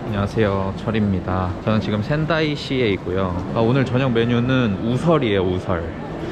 안녕하세요, 철입니다. 저는 지금 센다이시에 있고요. 오늘 저녁 메뉴는 우설이에요. 우설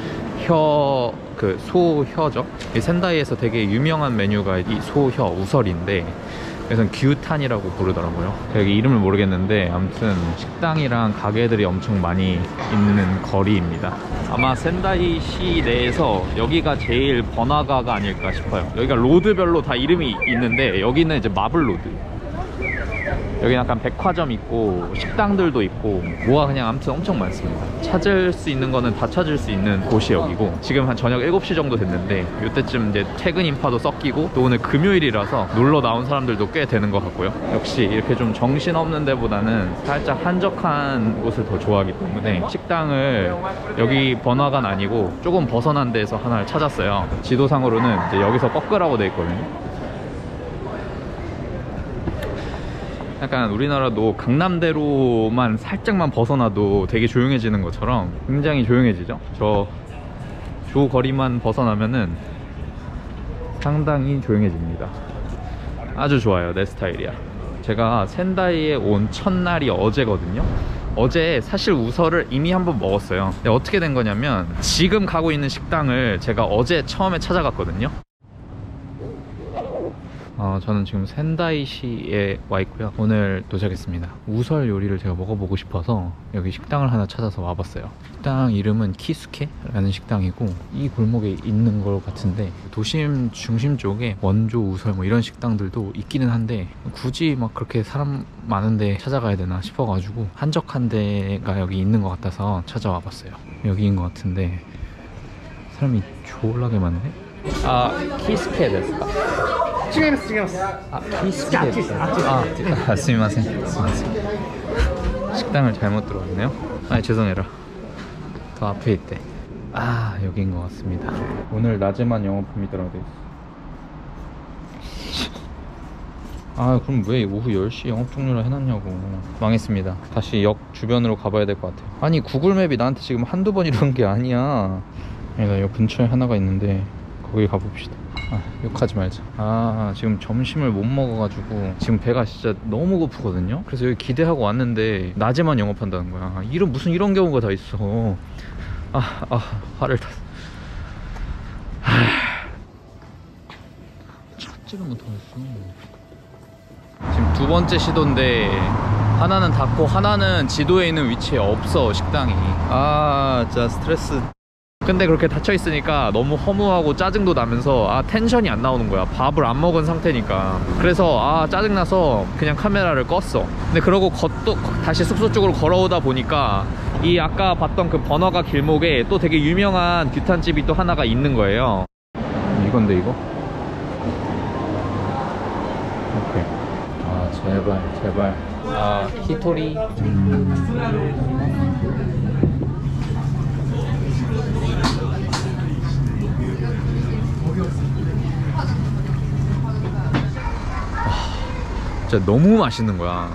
소혀죠. 이 센다이에서 되게 유명한 메뉴가 이 소혀 우설인데, 그래서 규탄이라고 부르더라고요. 여기 이름을 모르겠는데 아무튼 식당이랑 가게들이 엄청 많이 있는 거리입니다. 아마 센다이시 내에서 여기가 제일 번화가가 아닐까 싶어요. 여기가 로드별로 다 이름이 있는데, 여기는 이제 마블 로드, 여기 약간 백화점 있고 식당들도 있고 뭐가 그냥 아무튼 엄청 많습니다. 찾을 수 있는 거는 다 찾을 수 있는 곳이 여기고, 지금 한 저녁 7시 정도 됐는데 이때쯤 이제 퇴근 인파도 섞이고, 또 오늘 금요일이라서 놀러 나온 사람들도 꽤 되는 것 같고요. 역시 이렇게 좀 정신없는 데보다는 살짝 한적한 곳을 더 좋아하기 때문에 식당을 여기 번화가는 아니고 조금 벗어난 데에서 하나를 찾았어요. 지도상으로는 이제 여기서 꺾으라고 돼 있거든요. 약간 우리나라도 강남대로만 살짝만 벗어나도 되게 조용해지는 것처럼 굉장히 조용해지죠. 저 거리만 벗어나면은 상당히 조용해집니다. 아주 좋아요. 내 스타일이야. 제가 센다이에 온 첫날이 어제거든요. 어제 사실 우설을 이미 한번 먹었어요. 근데 어떻게 된 거냐면, 지금 가고 있는 식당을 제가 어제 처음에 찾아갔거든요. 저는 지금 센다이시에 와 있고요. 오늘 도착했습니다. 우설 요리를 제가 먹어보고 싶어서 여기 식당을 하나 찾아서 와봤어요. 식당 이름은 키스케라는 식당이고, 이 골목에 있는 것 같은데 도심 중심 쪽에 원조 우설 뭐 이런 식당들도 있기는 한데, 굳이 막 그렇게 사람 많은데 찾아가야 되나 싶어가지고 한적한 데가 여기 있는 것 같아서 찾아와 봤어요. 여기인 것 같은데 사람이 졸라게 많네. 키스케ですか? 違います違います。 키스케. 스미마셍. 식당을 잘못 들어왔네요. 죄송해라. 더 앞에 있대. 여기인 것 같습니다. 오늘 낮에만 영업합니다라고 돼 있어. 그럼 왜 오후 10시 영업 종료를 해놨냐고. 망했습니다. 다시 역 주변으로 가봐야 될 것 같아요. 아니, 구글맵이 나한테 지금 한두 번 이러는 게 아니야. 나 역 근처에 하나가 있는데 거기 가봅시다. 욕하지 말자. 지금 점심을 못 먹어가지고 지금 배가 진짜 너무 고프거든요. 그래서 여기 기대하고 왔는데 낮에만 영업한다는 거야. 무슨 이런 경우가 다 있어. 화를 탔어. 첫째는 더 했어. 지금 두 번째 시도인데 하나는 닫고 하나는 지도에 있는 위치에 없어, 식당이. 진짜 스트레스. 근데 그렇게 닫혀있으니까 너무 허무하고 짜증도 나면서 텐션이 안 나오는 거야. 밥을 안 먹은 상태니까. 그래서 짜증나서 그냥 카메라를 껐어. 근데 그러고 다시 숙소 쪽으로 걸어오다 보니까 이 아까 봤던 그 번화가 길목에 또 되게 유명한 규탄집이 또 하나가 있는 거예요. 이건데 이거? 오케이. 제발 히토리. 진짜 너무 맛있는 거야.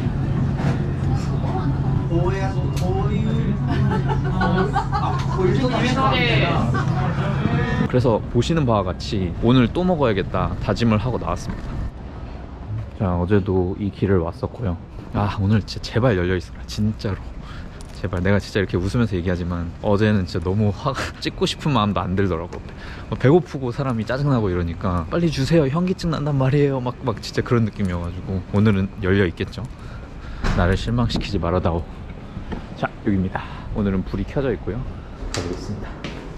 그래서 보시는 바와 같이 오늘 또 먹어야겠다 다짐을 하고 나왔습니다. 자, 어제도 이 길을 왔었고요. 오늘 진짜 제발 열려있어라, 진짜로. 제발. 내가 진짜 이렇게 웃으면서 얘기하지만 어제는 진짜 너무 화가 찍고 싶은 마음도 안 들더라고. 배고프고 사람이 짜증나고 이러니까 빨리 주세요, 현기증 난단 말이에요, 막 진짜 그런 느낌이어가지고 오늘은 열려있겠죠. 나를 실망시키지 말아다오. 자, 여기입니다. 오늘은 불이 켜져 있고요. 가보겠습니다.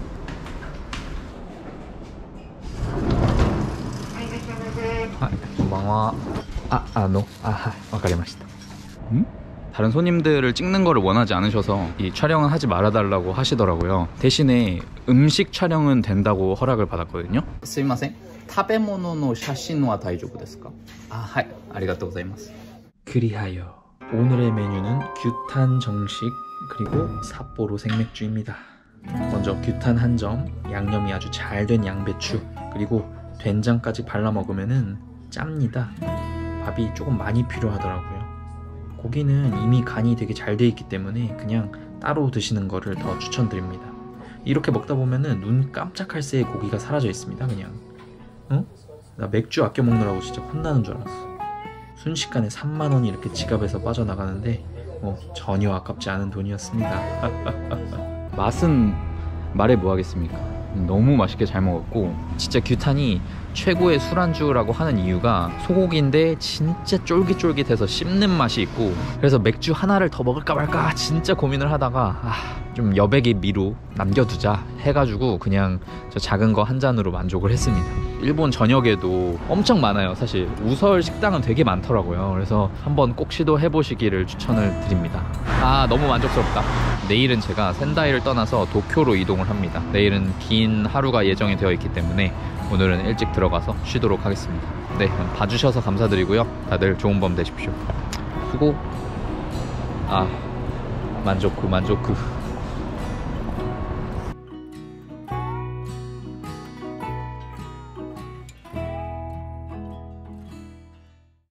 고마워. 와카리마시타. 다른 손님들을 찍는 거를 원하지 않으셔서 이 촬영은 하지 말아달라고 하시더라고요. 대신에 음식 촬영은 된다고 허락을 받았거든요. 스미마셍. 타베모노노 샤신와 다이조부 데스까? 하이. 아리가또 고자이마스. 그리하여 오늘의 메뉴는 규탄 정식 그리고 삿포로 생맥주입니다. 먼저 규탄 한 점, 양념이 아주 잘 된 양배추, 그리고 된장까지 발라 먹으면은 짭니다. 밥이 조금 많이 필요하더라고요. 고기는 이미 간이 되게 잘 돼 있기 때문에 그냥 따로 드시는 거를 더 추천드립니다. 이렇게 먹다 보면은 눈 깜짝할 새에 고기가 사라져 있습니다. 그냥. 나 맥주 아껴 먹느라고 진짜 혼나는 줄 알았어. 순식간에 3만 원이 이렇게 지갑에서 빠져나가는데 전혀 아깝지 않은 돈이었습니다. 맛은 말해 뭐하겠습니까. 너무 맛있게 잘 먹었고, 진짜 규탄이 최고의 술안주라고 하는 이유가 소고기인데 진짜 쫄깃쫄깃해서 씹는 맛이 있고, 그래서 맥주 하나를 더 먹을까 말까 진짜 고민을 하다가 좀 여백의 미로 남겨두자 해가지고 그냥 저 작은 거 한 잔으로 만족을 했습니다. 일본 전역에도 엄청 많아요. 사실 우설 식당은 되게 많더라고요. 그래서 한번 꼭 시도해 보시기를 추천을 드립니다. 너무 만족스럽다. 내일은 제가 센다이를 떠나서 도쿄로 이동을 합니다. 내일은 긴 하루가 예정이 되어 있기 때문에 오늘은 일찍 들어가서 쉬도록 하겠습니다. 네, 봐주셔서 감사드리고요. 다들 좋은 밤 되십시오. 수고. 만족구.